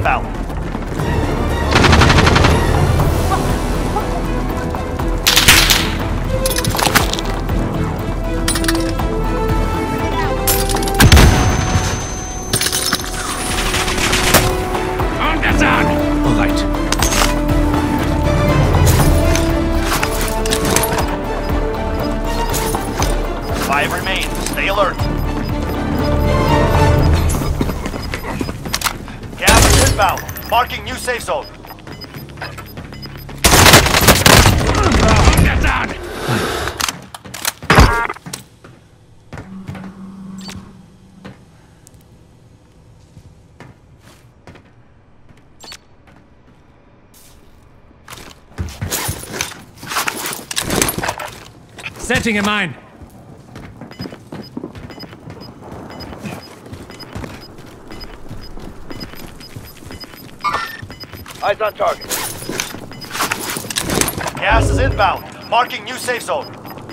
inbound. All right. 5 remain. Stay alert. Gas is inbound. Marking new safe zone. Get down! Setting a mine. Eyes on target. Gas is inbound. Marking new safe zone.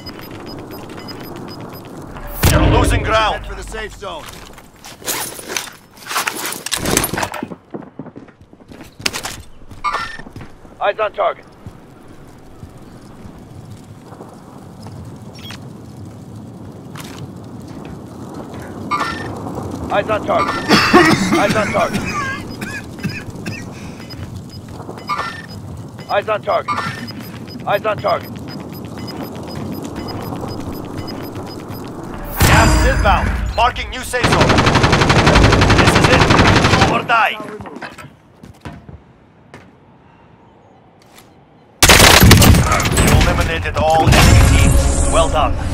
You're losing ground. Head for the safe zone. Eyes on target. Eyes on target. Eyes on target. Eyes on target. Eyes on target. Gas is inbound. Marking new safe zone. This is it. Do or die. You eliminated all enemy teams. Well done.